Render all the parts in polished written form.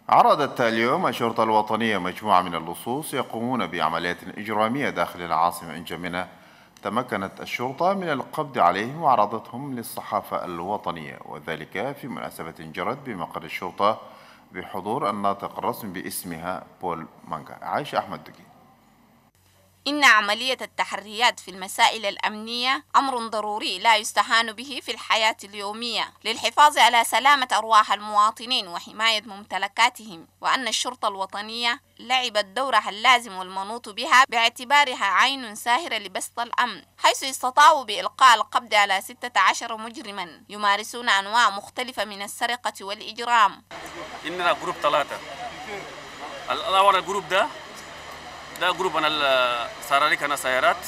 عرضت اليوم الشرطة الوطنية مجموعة من اللصوص يقومون بعمليات إجرامية داخل العاصمة إنجمنة. تمكنت الشرطة من القبض عليهم وعرضتهم للصحافة الوطنية، وذلك في مناسبة جرت بمقر الشرطة بحضور الناطق الرسمي باسمها بول مانجا. عائشة أحمد دقي. إن عملية التحريات في المسائل الأمنية أمر ضروري لا يستهان به في الحياة اليومية للحفاظ على سلامة أرواح المواطنين وحماية ممتلكاتهم، وأن الشرطة الوطنية لعبت دورها اللازم والمنوط بها باعتبارها عين ساهرة لبسط الأمن، حيث استطاعوا بإلقاء القبض على 16 مجرما يمارسون أنواع مختلفة من السرقة والإجرام. إننا جروب 3. الأول الجروب ده جروب أنا ساراليك أنا سيارات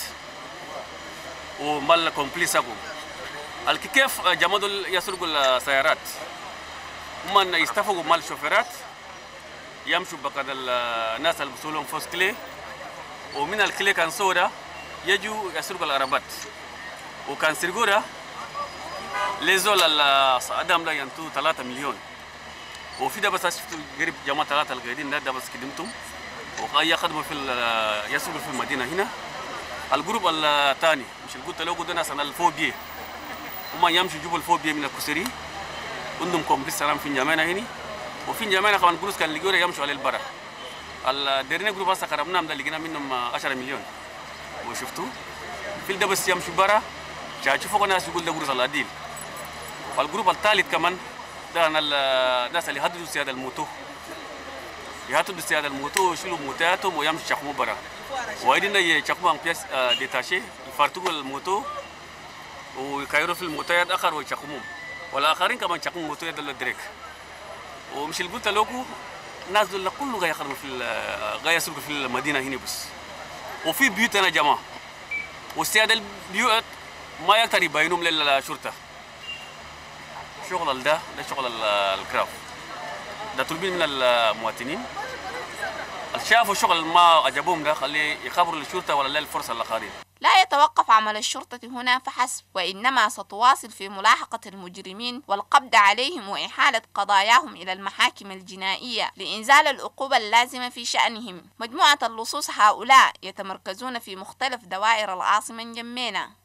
ومال كومبليسكم كيف جمدوا يسرقوا السيارات، هم يستفقوا مال الشوفيرات يمشوا بقى الناس اللي بيسولهم فوس كلي، ومن الكلي كان سودا يجوا يسرقوا العربات، وكان سرقوا ده لزول الأدم ده ينتو 3 مليون. وفي ده بس شفتوا قريب جماعة 3 القاعدين ده بس كدمتم وقايا خدموا في يسوقوا في المدينه هنا. الجروب الثاني مش اللي قلت له قد ناس الفوبيا، هم يمشوا يجيبوا الفوبيا من الكسري عندهم كومبليس سلام في جمانا هنا، وفي جمانا كمان جروس كان لقوا يمشوا على البرا. الديرنا جروب هسه خربناهم ده لقينا منهم 10 مليون، وشفتوا في ده بس يمشوا برا شافوا ناس يقول ده جروس العديل. والجروب الثالث كمان ده الناس اللي هددوا سياده الموتو، يهاتوا بالسيادة الموتو يشيلوا موتاتهم ويمشوا يشقموا برا، وايدين يشقموا عن بياس ديتاشي يفرتقوا الموتو ويكايروا في الموتوات آخر ويشقموهم، والآخرين كمان يشقموا موتوات دول دريك. ومش اللي قلت لكم الناس دول كله غاية يخدموا غاية يسرقوا في المدينة هنا بس. وفي بيوت أنا جماعة، والسيادة البيوت ما يقدر يبينهم للشرطة. شغل ده شغل الكراف ده طلبين من المواطنين اللي شافوا شغل ما عجبهم ده خليه يخبروا للشرطة ولا للفرصة الآخرين. لا يتوقف عمل الشرطة هنا فحسب، وإنما ستواصل في ملاحقة المجرمين والقبض عليهم وإحالة قضاياهم إلى المحاكم الجنائية لإنزال العقوبة اللازمة في شأنهم. مجموعة اللصوص هؤلاء يتمركزون في مختلف دوائر العاصمة نجمينا.